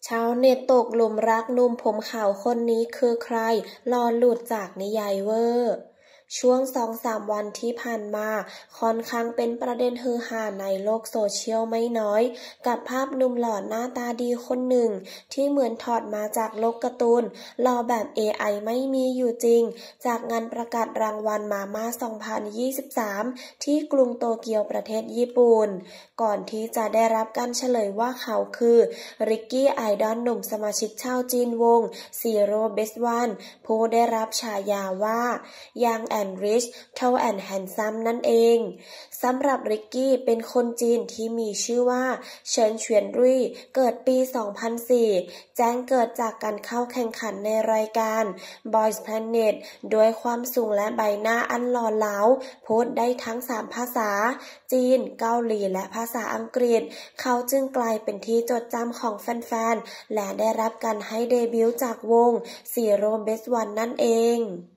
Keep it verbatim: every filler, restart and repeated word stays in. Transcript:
ชาวเน็ตตกหลุมรักหนุ่มผมขาวคนนี้คือใครรอหลุดจากนิยายเวอร์ช่วง สองถึงสาม วันที่ผ่านมาค่อนข้างเป็นประเด็นฮือฮาในโลกโซเชียลไม่น้อยกับภาพหนุ่มหล่อหน้าตาดีคนหนึ่งที่เหมือนถอดมาจากโลกการ์ตูนหล่อแบบ เอ ไอ ไม่มีอยู่จริงจากงานประกาศรางวัลมาม่า สองพันยี่สิบสาม ที่กรุงโตเกียวประเทศญี่ปุ่นก่อนที่จะได้รับการเฉลยว่าเขาคือริกกี้ไอดอลหนุ่มสมาชิกชาวจีนวง Zero Best One ผู้ได้รับฉายาว่า Young and Rich Tall and Handsome นั่นเองสำหรับริกกี้เป็นคนจีนที่มีชื่อว่าเฉินเฉียนรุ่ยเกิดปี สองพันสี่ แจ้งเกิดจากการเข้าแข่งขันในรายการ Boys Planet ด้วยความสูงและใบหน้าอันหล่อเหลาพูดได้ทั้งสามภาษาจีนเกาหลีและภาษาอังกฤษเขาจึงกลายเป็นที่จดจำของแฟนๆและได้รับการให้เดบิวต์จากวง Zero Best One นั่นเอง